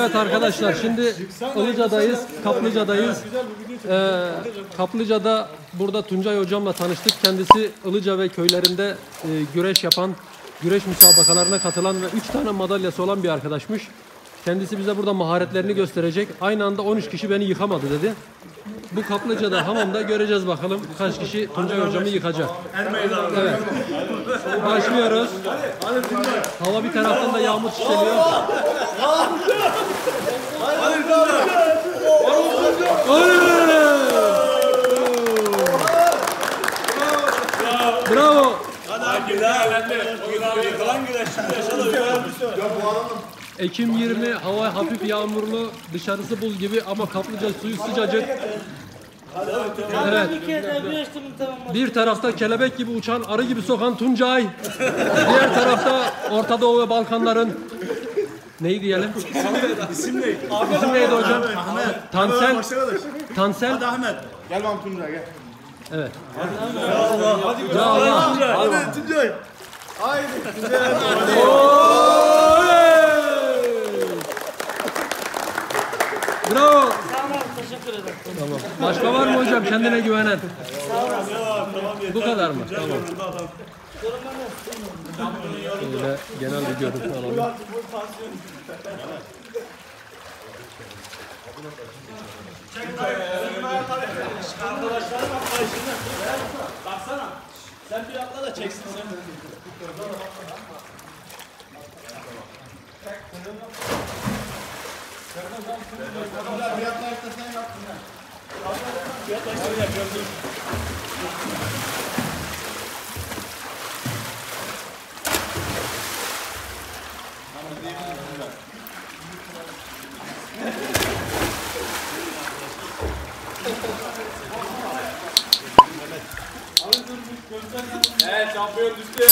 Evet arkadaşlar, şimdi Ilıca'dayız, Kaplıca'dayız. Kaplıca'da burada Tuncay hocamla tanıştık. Kendisi Ilıca ve köylerinde güreş yapan, güreş müsabakalarına katılan ve 3 tane madalyası olan bir arkadaşmış. Kendisi bize burada maharetlerini gösterecek. Aynı anda 13 kişi beni yıkamadı dedi. Bu Kaplıca'da hamamda göreceğiz bakalım kaç kişi Tuncay hocamı yıkacak. Evet. Başlıyoruz. Hava bir taraftan da yağmur çiçeliyor. Bravo. Ekim 20, hava hafif yağmurlu, dışarısı buz gibi ama Kaplıca suyu sıcacık. Evet. Bir tarafta kelebek gibi uçan, arı gibi sokan Tuncay. Diğer tarafta Orta Doğu ve Balkanların neyi diyelim? İsim neydi? İsim neydi hocam? Ahmet. Tansel. Tansel. Hadi Ahmet. Gel bana Tuncay gel. Evet. Ya Allah. Hadi Ya Allah. Hadi Tuncay. Haydi Tuncay. Bravo. Tamam, teşekkür ederim. Tamam. Başka var mı hocam kendine güvenen? Bu kadar mı? Tamam. Böyle genel bir görüntü alalım. Arkadaşlarım baksana. Sen bir atla da çeksin sen. Evet, şampiyon düştü.